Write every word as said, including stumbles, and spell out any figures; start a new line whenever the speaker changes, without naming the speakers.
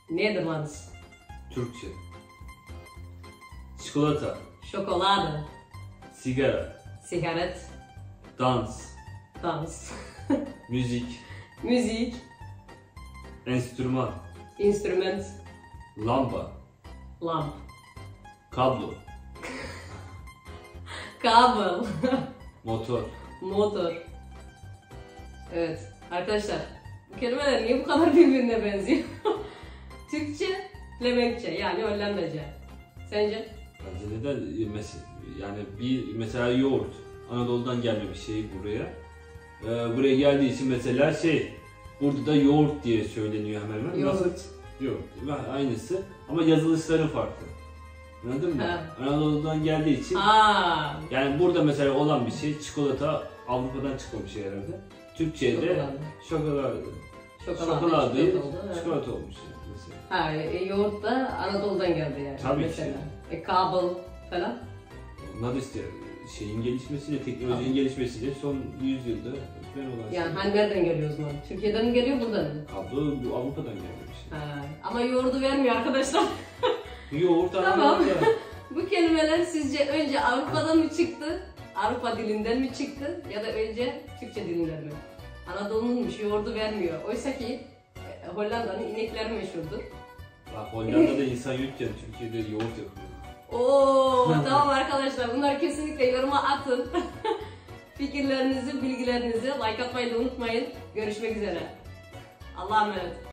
Nederlands.
Türkçe. Çikolata.
Chocolade.
Sigara.
Sigaret.
Dans.
Dans.
Müzik.
Muziek.
Enstrüman.
Instrument.
Lamba.
Lamp.
Kablo.
Kabel.
Motor.
Motor. Evet. Arkadaşlar, bu kelimeler niye bu kadar birbirine benziyor? Türkçe, Flemenkçe yani Hollandaca. Sence?
Bence neden mesela yani bir mesela yoğurt Anadolu'dan gelme bir şey buraya. Ee, buraya geldiği için mesela şey burada da yoğurt diye söyleniyor hemen hemen.
Yoğurt.
Nasıl? Yoğurt. Ve aynısı ama yazılışları farklı. Anladın mı?
Ha.
Anadolu'dan geldiği için
Aa,
yani burada mesela olan bir şey çikolata Avrupa'dan çıkmamış herhalde. Türkçe'de şokolade.
şokolade,
Şokolade değil,
çikolata oldu, evet.
çikolata olmuş yani mesela.
Ha, e, yoğurt da Anadolu'dan geldi yani.
Tabii
mesela.
ki.
E, kabel falan.
Onlar da işte şeyin gelişmesiyle, teknolojinin
Tabii.
gelişmesiyle son yüzyılda ben olan
Yani
şey.
hani nereden geliyor o zaman? Türkiye'den mi geliyor, buradan mı?
Kablo bu Avrupa'dan gelmiş.
Ha, ama yoğurdu vermiyor arkadaşlar.
Yoğurt
Tamam.
Avrupa'da.
Bu kelimeler sizce önce Avrupa'dan mı çıktı? Avrupa dilinden mi çıktı? Ya da önce Türkçe dilinden mi? Anadolu'nunmuş, yoğurdu vermiyor. Oysa ki e, Hollanda'nın inekleri meşhurdur.
Bak Hollanda'da insan yokken Türkiye'de yoğurt yapıyor.
Oo, tamam arkadaşlar, bunları kesinlikle yoruma atın. Fikirlerinizi, bilgilerinizi like atmayı da unutmayın. Görüşmek üzere. Allah'a emanet.